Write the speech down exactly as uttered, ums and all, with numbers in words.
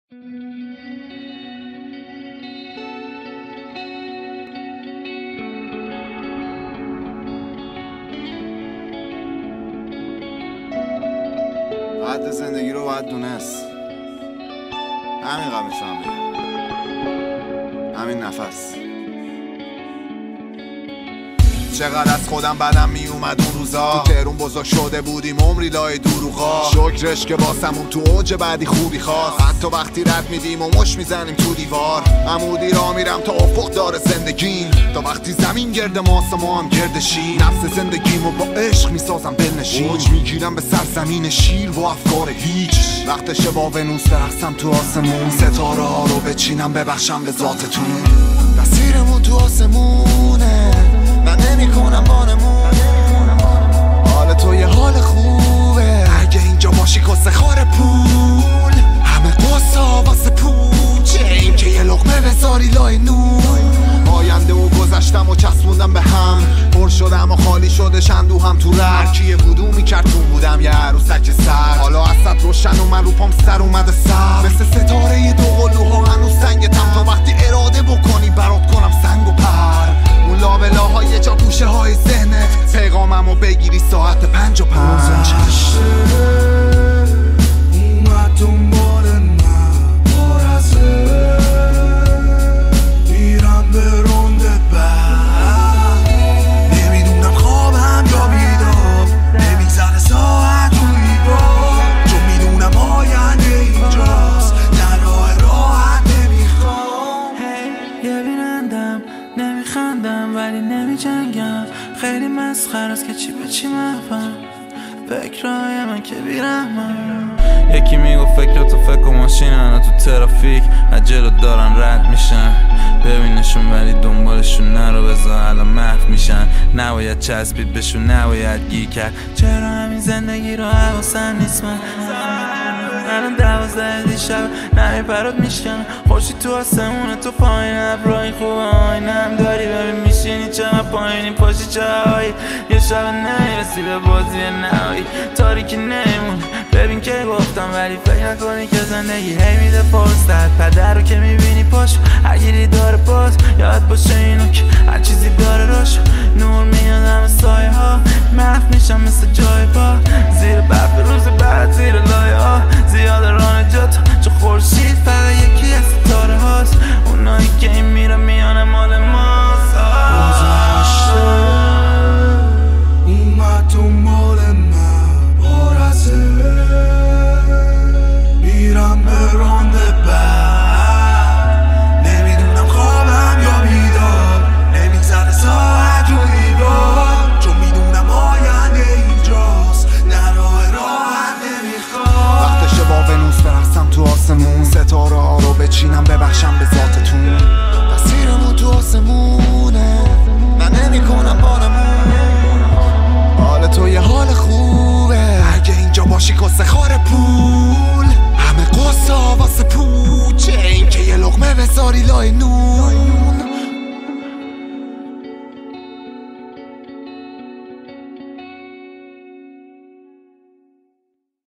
حد زندگی رو باید دونست. همین قبل میتونم بگم، همین نفس. چقدر از خودم بدم می اومد اون روزا، تو تهرون بزرگ شده بودیم عمری لای دروغا. شکرش که واسمون تو اوج بعدی خوبی خواست، حتی وقتی رد میدیم و مش میزنیم تو دیوار. عمودی را میرم تا افق داره زندگیم، تا وقتی زمین گرد ماست ما هم گردشی. نفس زندگیمو با عشق میسازم دلنشین، اوج میگیرم به سرزمین شیر و افکار هیچ. وقتشه با ونوس برقصم تو آسمون، ستاره ها رو بچینم ببخشم به ذاتتون. مسیرمون تو آسمونه، من نمی کنم بانمون. حال تو یه حال خوبه، اگه اینجا باشی کسه خار پول. همه قصا واسه پوچه، این که یه لقمه بذاری لای نور. آینده و گذشتم و چسبوندم به هم، پر شدم و خالی شده شندو هم تو رر. کیه بودو میکرتون بودم یه عروسک سر، حالا اصد روشن و من رو پام سر اومده سر. مثل ستاره یه دو قلوها هنوز سنگتم، تا وقتی اراده بکنی برات کنم سنگ و پر. اون لابلاهای جا گوشه های ذهنت، پیغاممو بگیری ساعت پنج و پنج. گذشته اومد دنبال من، پر از میرم به رونده بعد. نمیدونم خوابم یا بیدار، نمیگذره ساعت روی بار. چون میدونم آینده اینجاست، در راه راحت نمیخوام. یه بینندم نمیخندم ولی نمیجنگم، خیلی مسخره است که چی به چی محفم. فکرهای من که بیرحمم. یکی میگو فکراتو فکر و ماشینن تو ترافیک از جلو دارن رد میشن. ببینشون ولی دنبالشون نرو، بذار الان محو میشن. نباید چسبید بهشون، نباید گیر کرد. چرا همین زندگی رو حواسم نیست من؟ الان دوازده دیشب نمی پرات میشکنم. خورشید تو آسمونه، تو پایین ابرای خوبه آینم داری. ببین میشینی چقدر پایینی، پاشی چه هایی. یه شب نمیرسی به بازی نهایی، تاریکی نمیمونه. ببین که گفتم ولی فکر نکنی که زندگی هی میده فرصت. پدر رو که میبینی پاشو اگری داره باز، یاد باشه اینو که هر چیزی داره راش. نور میاد همه سایه ها، محو میشم مثل جای پا. زیر برف روز بعد زیر لایه ها، زیاد راه نجات چه خورشید فقط یکی از ستاره هاست. اونایی که این میره میانه مال ماست. گذشته اومد دنبال من، پر از میرم به رونده بعد. نمیدونم خوابم یا بیدار، نمیگذره ساعت روی بار. چون میدونم آینده اینجاست، در راه راحت نمیخوام. وقتشه با ونوس برقصم تو آسمون، ستاره ها رو بچینم ببخشم به ذاتتون. مسیرمون تو آسمونه، من نمی کنم بانمون. حال تو یه حال خوبه، اگه اینجا باشی کسه خار پول. همه قصا واسه پوچه، این که یه لقمه بذاری لای نور.